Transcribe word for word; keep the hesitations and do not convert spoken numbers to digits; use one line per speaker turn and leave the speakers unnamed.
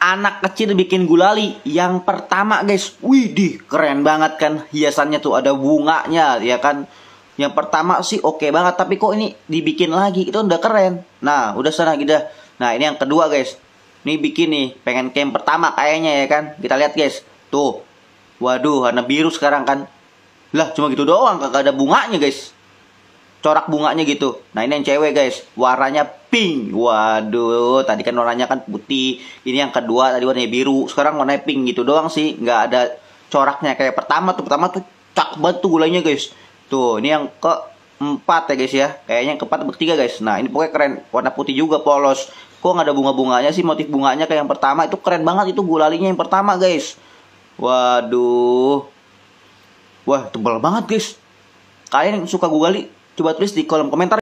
anak kecil bikin gulali yang pertama guys. Widih, keren banget kan, hiasannya tuh ada bunganya ya kan. Yang pertama sih oke banget, tapi kok ini dibikin lagi, itu udah keren. Nah udah sana gitu. Nah ini yang kedua guys, ini bikin nih, pengen kayak yang pertama kayaknya ya kan. Kita lihat guys, tuh, waduh warna biru sekarang kan. Lah cuma gitu doang, kagak ada bunganya guys, corak bunganya gitu. Nah ini yang cewek guys, warnanya pink. Waduh, tadi kan warnanya kan putih, ini yang kedua tadi warnanya biru, sekarang warnanya pink gitu doang sih, nggak ada coraknya kayak pertama tuh. Pertama tuh cakep banget tuh gulainya guys. Tuh ini yang keempat ya guys ya, kayaknya yang keempat atau ketiga guys. Nah ini pokoknya keren, warna putih juga polos. Kok nggak ada bunga-bunganya sih, motif bunganya kayak yang pertama. Itu keren banget itu gulalinya yang pertama guys. Waduh, wah tebal banget guys. Kalian yang suka gulali, coba tulis di kolom komentar.